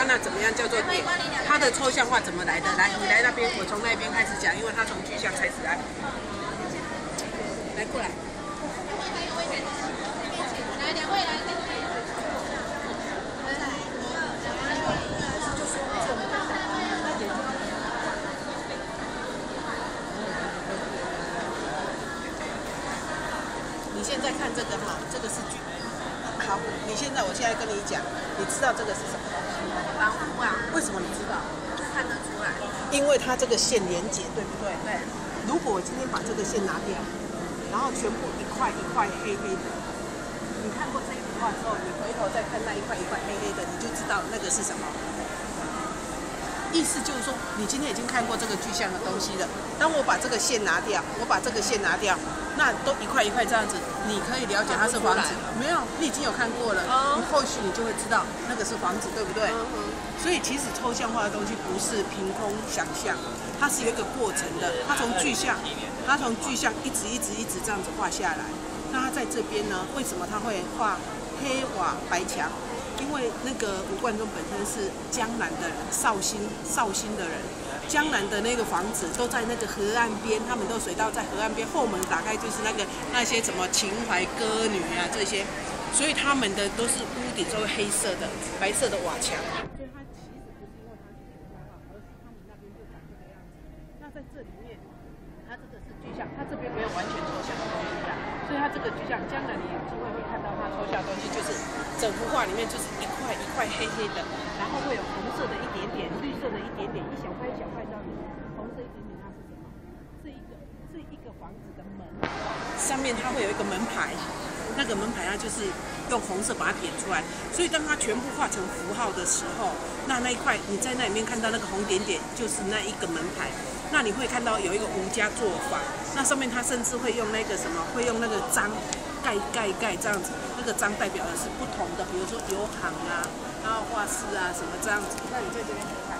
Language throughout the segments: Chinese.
那怎么样叫做点？它的抽象化怎么来的？来，你来那边，我从那边开始讲，因为它从具象开始来。来过来。来两位来。你现在看这个哈，这个是具。好，我现在跟你讲，你知道这个是什么东西吗？防护啊。为什么你知道？看得出来。因为它这个线连接，对不对？对。如果我今天把这个线拿掉，然后全部一块一块黑黑的，你看过这一幅画之后，你回头再看那一块一块黑黑的，你就知道那个是什么。意思就是说，你今天已经看过这个具象的东西了。当我把这个线拿掉，那都一块一块这样子，你可以了解它是房子。没有，你已经有看过了，你后续你就会知道那个是房子，对不对？所以其实抽象化的东西不是凭空想象，它是有一个过程的。它从具象一直这样子画下来。那它在这边呢，为什么它会画黑瓦白墙？因为那个吴冠中本身是江南的人，绍兴的人，江南的那个房子都在那个河岸边，他们都水稻在河岸边，后门打开就是那些什么秦淮歌女啊这些，所以他们的都是屋顶都是黑色的、白色的瓦墙。所以它其实不是因为它是全画画，而是他们那边就长这个样子。那在这里面，它这个是具象，它这边没有完全抽象的东西啦，所以它这个具象，将来你有机会会看到它抽象的东西，就是整幅画里面就是一块一块黑黑的，然后会有红色的一点点，绿色的一点点，一小块一小块这样子。红色一点点它是什么？是一个房子的门，上面它会有一个门牌，那个门牌它就是用红色把它点出来。所以当它全部画成符号的时候，那一块你在那里面看到那个红点点，就是那一个门牌。那你会看到有一个吴家做法，那上面它甚至会用那个什么，会用那个章盖这样子，那个章代表的是不同的，比如说油行啊，然后画室啊什么这样子。那你在这边看，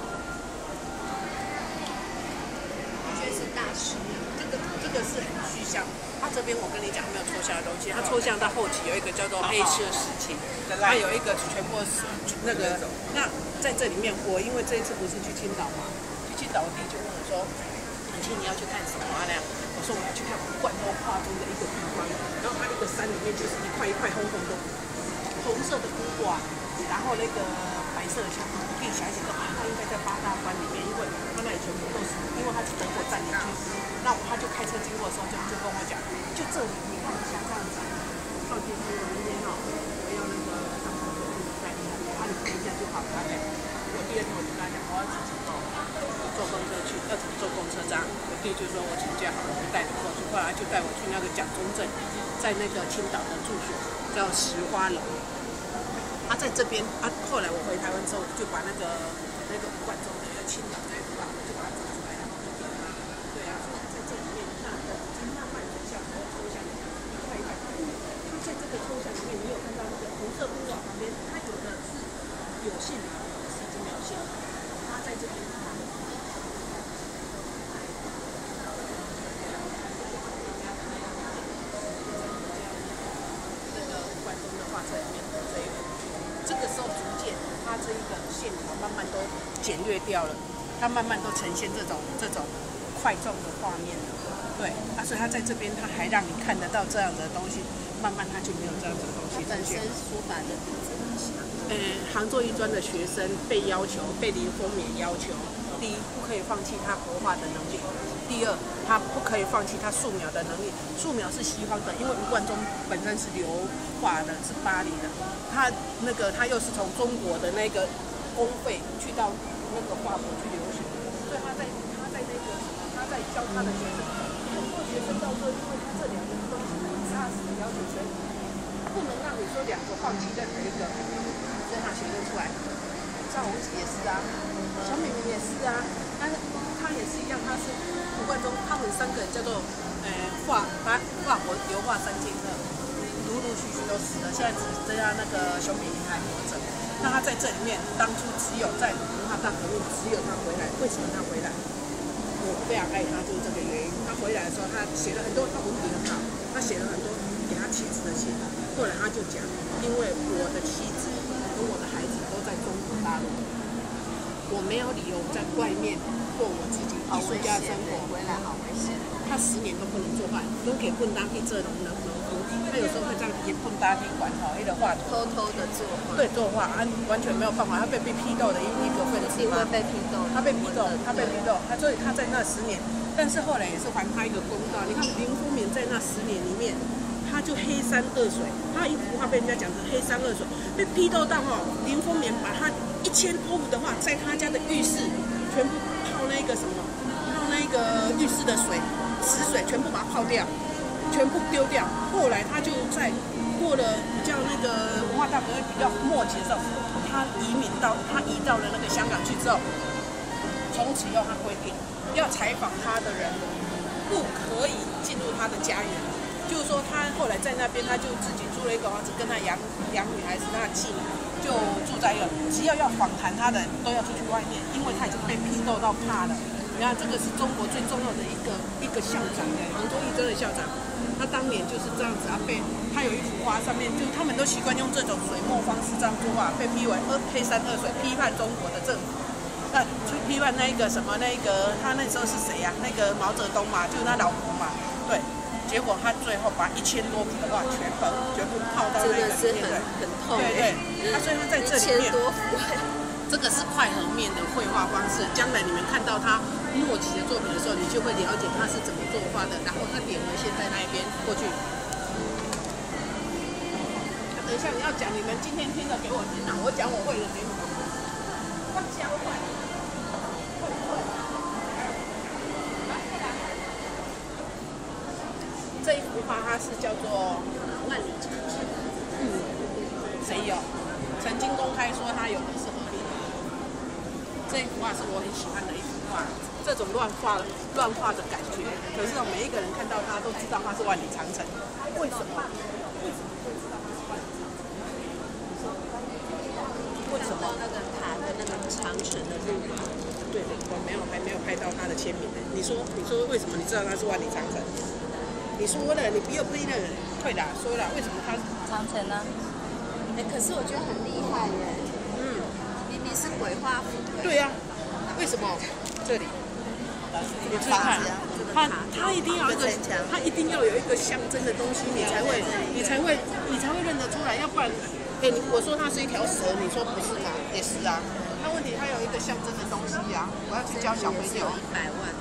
我觉得是大师，这个是很具象。它这边我跟你讲没有抽象的东西，它抽象到后期有一个叫做黑色事情，它有一个全部是那个。那在这里面，我因为这一次不是去青岛嘛。青岛弟就问我说：“恒庆你要去看什么啊？”那样，我说我要去看贯通画中的一个地方，然后它那个山里面就是一块一块红色的古瓦，然后那个白色的墙，我可以想一想说啊，它应该在八大关里面，因为它那里全部都是，因为它是德国占领区。那他就开车经过的时候就跟我讲，就这里，你看像这样子，靠近明天哈，我要那个上车就带你看，你看一下就好了。我第二天我就跟他讲，我要自己坐公车去，要怎么坐公车站？我弟就说我请假好了，我带你过去。后来就带我去那个蒋中正，在那个青岛的住所叫石花楼。在这边后来我回台湾之后，就把那个冠中的青岛那一幅画，就把它找出来，然后就给他。对啊，所以在这里面，那慢慢的像抽象一块一块。它在这个抽象里面，你有看到那个红色布瓦旁边，它有的是有线的，有的是已经没有线的。它在这边。这个时候逐渐，它这一个线条慢慢都简略掉了，它慢慢都呈现这种块状的画面了。对，所以它在这边，它还让你看得到这样的东西，慢慢它就没有这样的东西。 它本身书法的底子很强。 杭州艺专的学生被林风眠要求，第一，不可以放弃他国画的能力；第二，他不可以放弃他素描的能力。素描是西方的，因为吴冠中本身是留画的，是巴黎的，他又是从中国的那个公费去到那个法国去留学，所以他在那个什么，他在教他的学生，很多学生到时候，因为他这两个东西很扎实的要求，所以不能让你说两个放弃任何一个。所以他学得出来，赵红旗也是啊，小美美也是啊，他也是一样，他是吴冠中，他们三个人叫做法国油画三剑客，陆续都死了，现在只剩下那个熊秉云还活着。那他在这里面，当初只有在文化大革命，只有他回来。为什么他回来？我非常爱他，就是这个原因。他回来的时候，他写了很多，他文笔很好，他写了很多给他妻子的信。后来他就讲，因为我的妻子跟我的孩子都在中国大陆， 我没有理由在外面过我自己艺术家生活。 回来好危险。 他10年都不能做饭，都给混搭去这农夫。他有时候会这样也混搭去管哈，一个画偷偷的作画。 对，作画完全没有办法，他被批斗的一个分子。 因为被批斗。 他被批斗，所以他在那10年，但是后来也是还他一个公道。你看林风眠在那10年里面。他就黑山恶水，他一幅画被人家讲成黑山恶水，被批斗到林风眠把他1000多幅的画在他家的浴室全部泡那个什么，泡那个浴室的水，池水全部把它泡掉，全部丢掉。后来他就在过了比较那个文化大革命比较末期的时候，他移到了那个香港去之后，从此以后他规定要采访他的人不可以进入他的家园。就是说，他后来在那边，他就自己租了一个房子，跟他养女孩子，他的妻就住在一个。只要访谈他的人都要出去外面，因为他已经被批斗到怕了。你看，这个是中国最重要的一个校长杭州一中的校长，他当年就是这样子啊，他有一幅画上面，就他们都习惯用这种水墨方式这样作画，被批为黑山恶水，批判中国的政府。去批判那个什么他那时候是谁呀？那个毛泽东嘛，就是他老婆嘛，对。结果他最后把1000多幅的画全部泡到那个里面， 很痛。 对，所以他在这里面， 1000多幅， 这个是快和面的绘画方式。将来你们看到他末期的作品的时候，你就会了解他是怎么作画的。然后他点为线在那一边过去。等一下你要讲你们今天听的给我听啊，我讲我会的给你们。我教会。这一幅画它是叫做万里长城。 谁有？曾经公开说他有的是合理的。这一幅画是我很喜欢的一幅画，这种乱画的感觉。可是每一个人看到它都知道它是万里长城。为什么？为什么？ 那个爬的那个长城的路。 对，我还没有拍到他的签名呢。你说为什么你知道它是万里长城？你说了，你不要推了，快啦，说了，为什么他长城呢？可是我觉得很厉害耶。明明是鬼画符。 对呀，为什么？这里，你注意看，他一定要有一个象征的东西，你才会认得出来，要不然，我说它是一条蛇，你说不是吗？也是啊。那问题它有一个象征的东西呀，我要去教小朋友。 100万。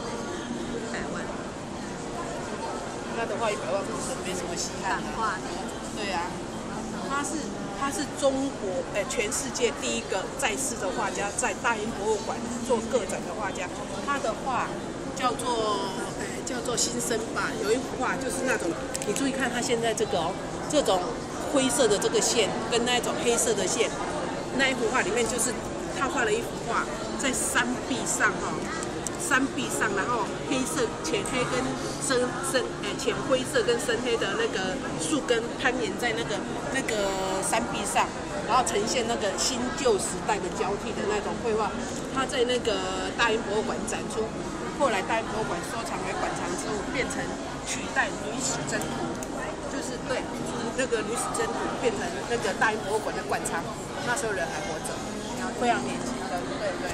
那的话100万不是没什么稀罕的。对呀，他是中国全世界第一个在世的画家，在大英博物馆做个展的画家。他的画叫做新生吧，有一幅画就是那种，你注意看他现在这种灰色的这个线跟那种黑色的线，那一幅画里面就是他画了一幅画在山壁上然后黑色、浅黑跟浅灰色跟深黑的那个树根攀岩在那个山壁上，然后呈现那个新旧时代的交替的那种绘画。他在那个大英博物馆展出，后来大英博物馆收藏为馆藏之物，变成取代《女史箴图》，就是那个《女史箴图》变成那个大英博物馆的馆藏。那时候人还活着，非常年轻的，对。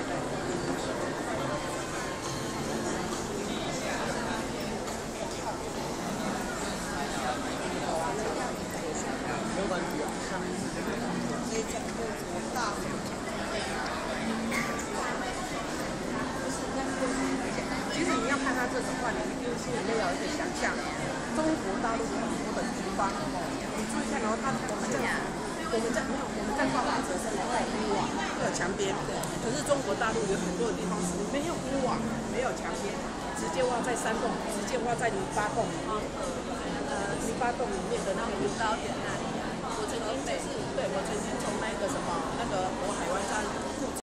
其实你要看他这种画，你一定心里面有一个想象。中国大陆有很多的地方，你注意看，然后我们在画画者身上会有屋瓦，会有墙边。可是中国大陆有很多的地方是没有屋瓦，没有墙边，直接画在山洞，直接画在泥巴洞里面。泥巴洞里面的那个高原那里，我曾经从那个什么那个渤海湾上。